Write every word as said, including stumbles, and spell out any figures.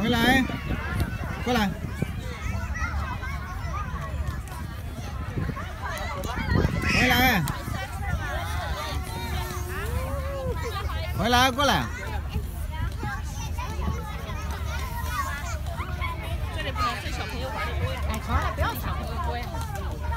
回来，过来，回来，回来，过来。 这里不能，这小朋友玩的多呀。哎，好了，不要抢，多呀。